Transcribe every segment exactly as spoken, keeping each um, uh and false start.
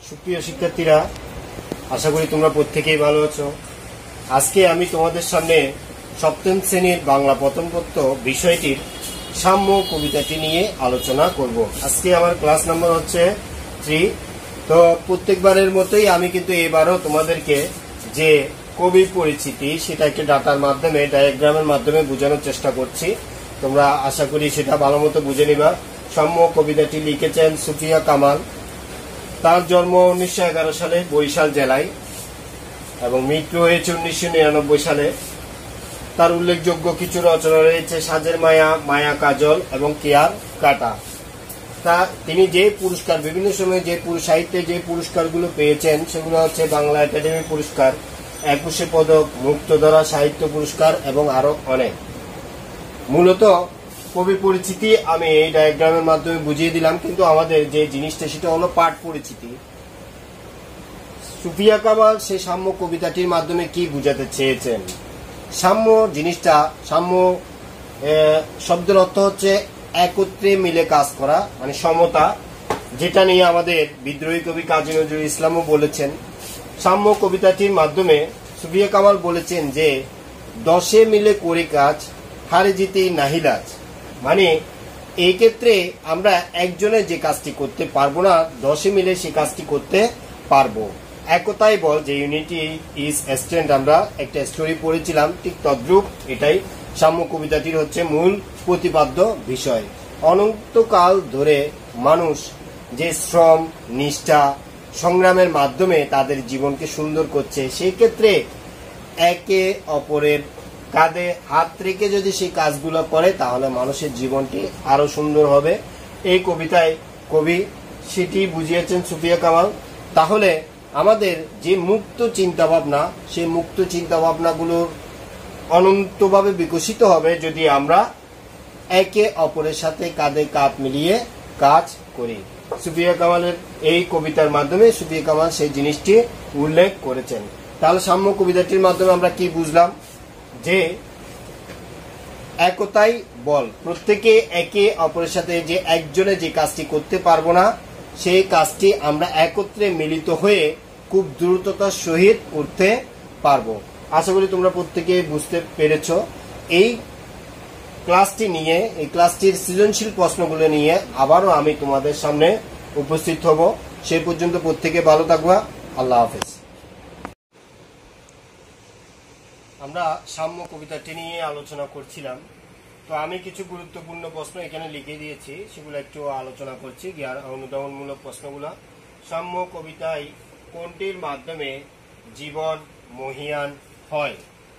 সুপ্রিয় শিক্ষার্থীরা, আশা করি তোমরা প্রত্যেকেই ভালো আছো। আজকে আমি তোমাদের সামনে সপ্তম শ্রেণীর বাংলা প্রথম পত্র বিষয়টির সাম্য কবিতাটি নিয়ে আলোচনা করব। আজকে আমার ক্লাস নাম্বার হচ্ছে থ্রি। তো প্রত্যেকবারের মতোই আমি কিন্তু এবারও তোমাদেরকে যে কবি পরিচিতি সেটা একটা ডাটার মাধ্যমে, ডায়াগ্রামের মাধ্যমে বোঝানোর চেষ্টা করছি। তোমরা আশা করি সেটা ভালো মতো বুঝে নিবা। সাম্য কবিতাটি লিখেছেন সুফিয়া কামাল। তার জন্ম উনিশশো এগারো সালে বরিশাল জেলায় এবং মৃত্যু হয়েছে উনিশশো নিরানব্বই সালে। তার উল্লেখযোগ্য কিছু রচনা রয়েছে সাজের মায়া, মায়া কাজল এবং কেয়ার কাটা। তা তিনি যে পুরস্কার, বিভিন্ন সময়ে যে সাহিত্যে যে পুরস্কারগুলো পেয়েছেন সেগুলো হচ্ছে বাংলা একাডেমি পুরস্কার, একুশে পদক, মুক্তধারা সাহিত্য পুরস্কার এবং আরো অনেক। মূলত কবি পরিচিতি আমি এই ডায়াগ্রামের মাধ্যমে বুঝিয়ে দিলাম, কিন্তু আমাদের যে জিনিসটা সেটা হলো পাঠ পরিচিতি। সুফিয়া কামাল সেই সাম্য কবিতাটির মাধ্যমে কি বুঝাতে চেয়েছেন? সাম্য জিনিসটা, সাম্য শব্দের অর্থ হচ্ছে একত্রে মিলে কাজ করা, মানে সমতা, যেটা নিয়ে আমাদের বিদ্রোহী কবি কাজী নজরুল ইসলামও বলেছেন। সাম্য কবিতাটির মাধ্যমে সুফিয়া কামাল বলেছেন যে দশে মিলে করে কাজ, হারে জিতেই নাহিলাজ। মানে এই ক্ষেত্রে আমরা একজনে যে কাজটি করতে পারবো না, দশে মিলে সে কাজটি করতে পারবো। একতাই বল, যে ইউনিটি ইজ স্ট্রেংথ আমরা একটা স্টোরি পড়েছিলাম, ঠিক তদ্রূপ এটাই সাম্য কবিতাটির হচ্ছে মূল প্রতিপাদ্য বিষয়। অনন্তকাল ধরে মানুষ যে শ্রম, নিষ্ঠা, সংগ্রামের মাধ্যমে তাদের জীবনকে সুন্দর করছে, সেই ক্ষেত্রে একে অপরের কাঁধে হাত রেখে যদি সেই কাজগুলো করে তাহলে মানুষের জীবনটি আরো সুন্দর হবে। এই কবিতায় কবি সেটি বুঝিয়েছেন সুফিয়া কামাল। তাহলে আমাদের যে মুক্ত চিন্তা ভাবনা, সেই মুক্ত চিন্তা ভাবনাগুলোর অনন্তভাবে বিকশিত হবে যদি আমরা একে অপরের সাথে কাঁধে কাঁধ মিলিয়ে কাজ করি। সুফিয়া কামালের এই কবিতার মাধ্যমে সুফিয়া কামাল সেই জিনিসটি উল্লেখ করেছেন। তাহলে সাম্য কবিতাটির মাধ্যমে আমরা কি বুঝলাম? যে একতাই বল, প্রত্যেকে একে অপরের সাথে যে একজনে যে কাজটি করতে পারবো না, সেই কাজটি আমরা একত্রে মিলিত হয়ে খুব দ্রুততার সহিত করতে পারবো। আশা করি তোমরা প্রত্যেকে বুঝতে পেরেছ। এই ক্লাসটি নিয়ে, এই ক্লাসটির সৃজনশীল প্রশ্নগুলো নিয়ে আবারও আমি তোমাদের সামনে উপস্থিত হব। সেই পর্যন্ত প্রত্যেকে ভালো থাকবা। আল্লাহ হাফেজ। আমরা সাম্য কবিতাটি নিয়ে আলোচনা করছিলাম, তো আমি কিছু গুরুত্বপূর্ণ প্রশ্ন এখানে লিখে দিয়েছি, সেগুলো একটু আলোচনা করছি, জ্ঞান অনুধাবনমূলক প্রশ্নগুলো। সাম্য কবিতায় কোনটির মাধ্যমে জীবন মহীয়ান হয়?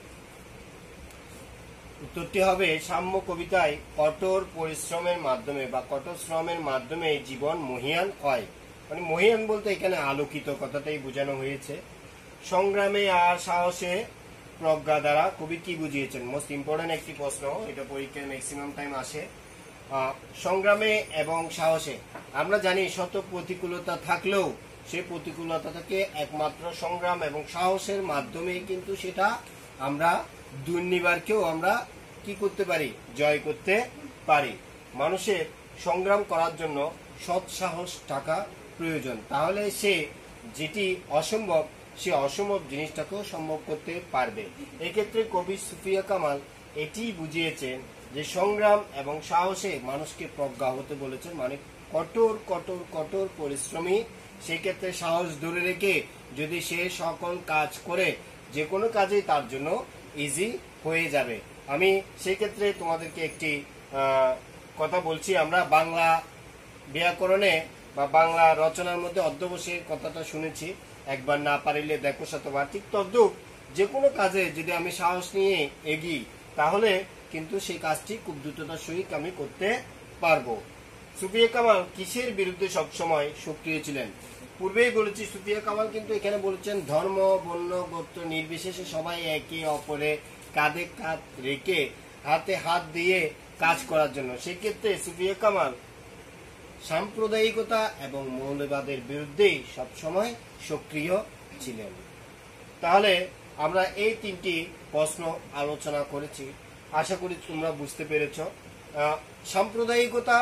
উত্তরটি হবে সাম্য কবিতায় কঠোর পরিশ্রমের মাধ্যমে বা কঠোর শ্রমের মাধ্যমে জীবন মহীয়ান হয়। মানে মহীয়ান বলতে এখানে আলোকিত কথাটাই বোঝানো হয়েছে। সংগ্রামে আর সাহসে প্রজ্ঞা দ্বারা কবি কি বুঝিয়েছেন? মোস্ট ইম্পর্টেন্ট একটি প্রশ্ন, এটা পরীক্ষায় ম্যাক্সিমাম টাইম আসে। সংগ্রামে এবং সাহসে আমরা জানি শত প্রতিকূলতা থাকলেও সেই প্রতিকূলতাকে একমাত্র সংগ্রাম এবং সাহসের মাধ্যমে কিন্তু সেটা আমরা দুর্নিবারকেও আমরা কি করতে পারি? জয় করতে পারি। মানুষের সংগ্রাম করার জন্য সৎ সাহস থাকা প্রয়োজন, তাহলে সে যেটি অসম্ভব সে অসম্ভব জিনিসটাকেও সম্ভব করতে পারবে। এক্ষেত্রে কবি সুফিয়া কামাল এটি বুঝিয়েছেন যে সংগ্রাম এবং সাহসে মানুষকে প্রজ্ঞা হতে বলেছেন, মানে কঠোর কঠোর কঠোর পরিশ্রমী। সেই ক্ষেত্রে সাহস ধরে রেখে যদি সে সকল কাজ করে, যে কোনো কাজেই তার জন্য ইজি হয়ে যাবে। আমি সেই ক্ষেত্রে তোমাদেরকে একটি কথা বলছি। আমরা বাংলা ব্যাকরণে বা বাংলা রচনার মধ্যে অধ্যবসায়ের কথাটা শুনেছি, একবার না পারিলে দেখো শতবার। ঠিক তদ্রূপ যে কোনো কাজে যদি আমি সাহস নিয়ে এগিয়ে, তাহলে কিন্তু সেই কাজটি খুব দ্রুততার সহিত আমি করতে পারবো। সুফিয়া কামাল কিসের বিরুদ্ধে সবসময় সক্রিয় ছিলেন? পূর্বেই বলেছি, সুফিয়া কামাল কিন্তু এখানে বলেছেন ধর্ম, বর্ণ, গোত্র নির্বিশেষে সবাই একে অপরে কাঁধে কাঁধ রেখে হাতে হাত দিয়ে কাজ করার জন্য। সেক্ষেত্রে সুফিয়া কামাল সাম্প্রদায়িকতা এবং মৌলবাদের বিরুদ্ধেই সবসময় সক্রিয় ছিলেন। তাহলে আমরা এই তিনটি প্রশ্ন আলোচনা করেছি, আশা করি তোমরা বুঝতে পেরেছ। সাম্প্রদায়িকতা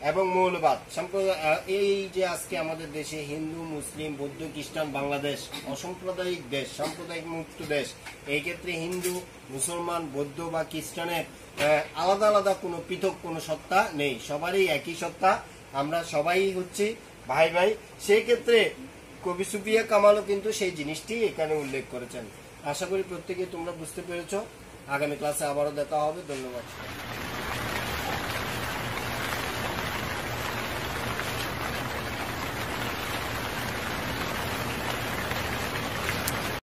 এবং মৌলবাদ সম্প্রদায়। এই যে আজকে আমাদের দেশে হিন্দু, মুসলিম, বৌদ্ধ, খ্রিস্টান, বাংলাদেশ অসাম্প্রদায়িক দেশ, সাম্প্রদায়িক মুক্ত দেশ। এই ক্ষেত্রে হিন্দু, মুসলমান, বৌদ্ধ বা খ্রিস্টানের আলাদা আলাদা কোনো পৃথক কোনো সত্তা নেই, সবারই একই সত্তা, আমরা সবাই হচ্ছে ভাই ভাই। সেই ক্ষেত্রে কবি সুফিয়া কামালও কিন্তু সেই জিনিসটি এখানে উল্লেখ করেছেন। আশা করি প্রত্যেকে তোমরা বুঝতে পেরেছ। আগামী ক্লাসে আবারও দেখা হবে। ধন্যবাদ।